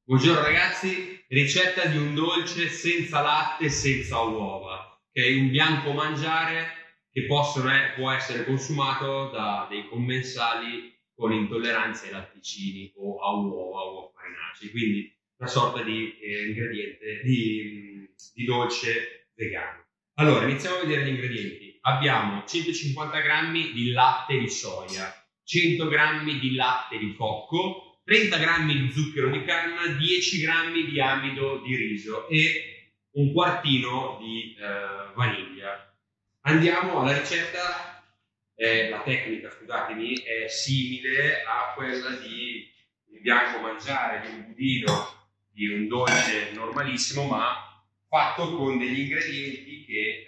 Buongiorno ragazzi, ricetta di un dolce senza latte e senza uova, che è un bianco mangiare che può essere consumato da dei commensali con intolleranze ai latticini o a uova o a farinacei, quindi una sorta di ingrediente di dolce vegano. Allora, iniziamo a vedere gli ingredienti. Abbiamo 150 g di latte di soia, 100 g di latte di cocco, 30 g di zucchero di canna, 10 g di amido di riso e un quartino di vaniglia. Andiamo alla ricetta. La tecnica, scusatemi, è simile a quella di un bianco mangiare, di un budino, di un dolce normalissimo, ma fatto con degli ingredienti che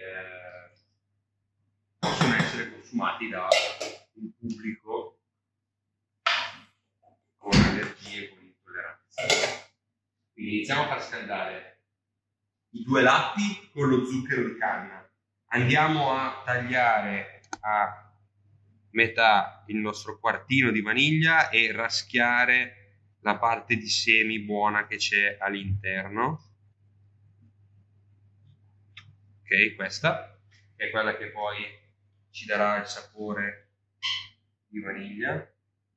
possono essere consumati da un pubblico con allergie, con intolleranze. Quindi iniziamo a far scaldare i due latti con lo zucchero di canna. Andiamo a tagliare a metà il nostro quartino di vaniglia e raschiare la parte di semi buona che c'è all'interno. Ok, questa è quella che poi ci darà il sapore di vaniglia.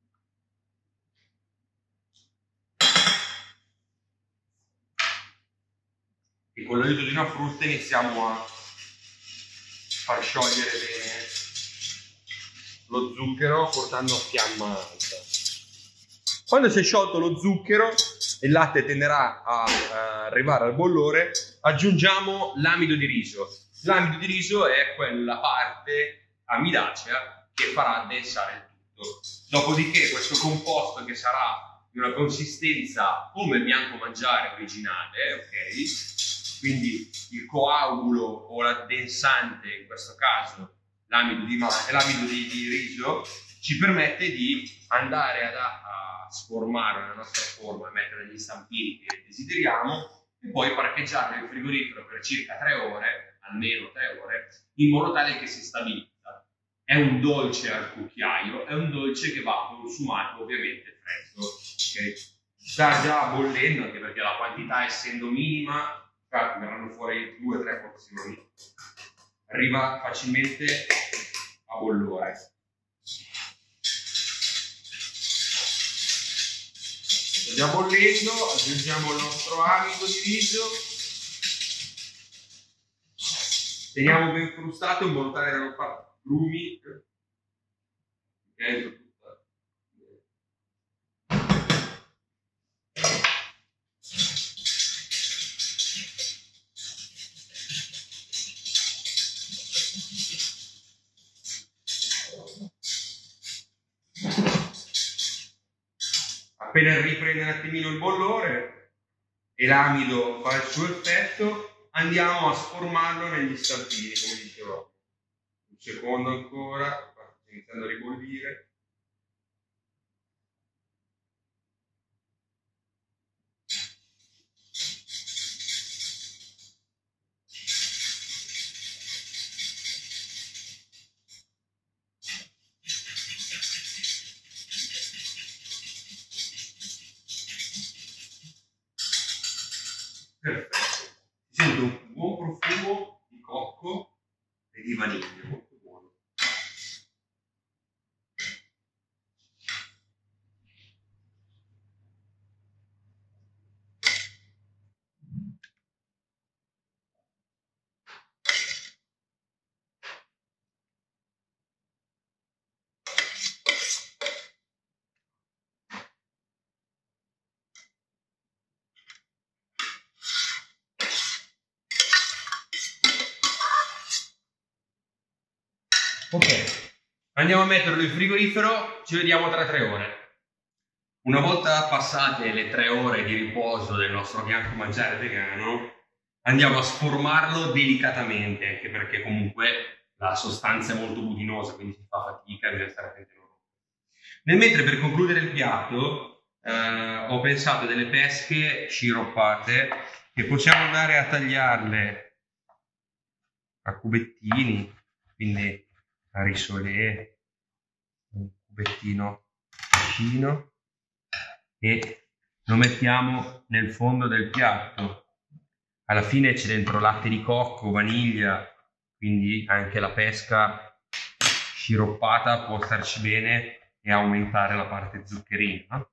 E con l'aiuto di una frusta iniziamo a far sciogliere bene lo zucchero portando a fiamma alta. Quando si è sciolto lo zucchero e il latte tenderà a arrivare al bollore, aggiungiamo l'amido di riso. L'amido di riso è quella parte amidacea che farà addensare il tutto. Dopodiché questo composto, che sarà di una consistenza come il bianco mangiare originale, ok? Quindi il coagulo o l'addensante, in questo caso l'amido di riso, ci permette di andare a sformare la nostra forma, mettere negli stampini che desideriamo e poi parcheggiarlo in frigorifero per circa 3 ore, almeno 3 ore, in modo tale che si stabilizza. È un dolce al cucchiaio, è un dolce che va consumato ovviamente freddo. Okay? Sta già bollendo, anche perché la quantità, essendo minima, verranno fuori 2-3 porzioni. Arriva facilmente a bollore. Sta già bollendo, aggiungiamo il nostro amido di riso, teniamo ben frustato in modo tale da non fare grumi. Okay. Appena riprende un attimino il bollore e l'amido fa il suo effetto, andiamo a sformarlo negli stampini, come dicevo. Un secondo ancora, sta iniziando a ribollire. Perfetto, si sente un buon profumo di cocco e di vaniglia, molto buono. Ok, andiamo a metterlo in frigorifero, ci vediamo tra 3 ore. Una volta passate le 3 ore di riposo del nostro bianco mangiare vegano, andiamo a sformarlo delicatamente, anche perché comunque la sostanza è molto budinosa, quindi si fa fatica, bisogna stare attenti. Nel mentre, per concludere il piatto, ho pensato a delle pesche sciroppate che possiamo andare a tagliarle a cubettini, quindi a risolé, un cubettino vicino, e lo mettiamo nel fondo del piatto. Alla fine c'è dentro latte di cocco, vaniglia, quindi anche la pesca sciroppata può starci bene e aumentare la parte zuccherina.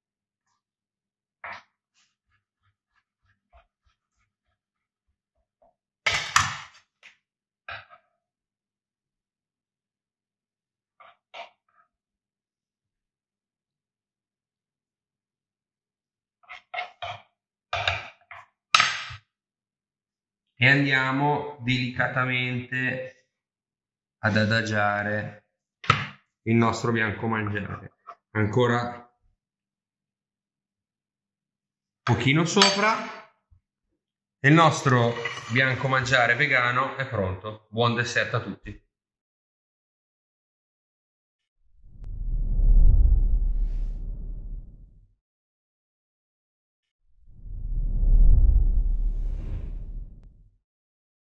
E andiamo delicatamente ad adagiare il nostro bianco mangiare. Ancora un pochino sopra e il nostro bianco mangiare vegano è pronto. Buon dessert a tutti!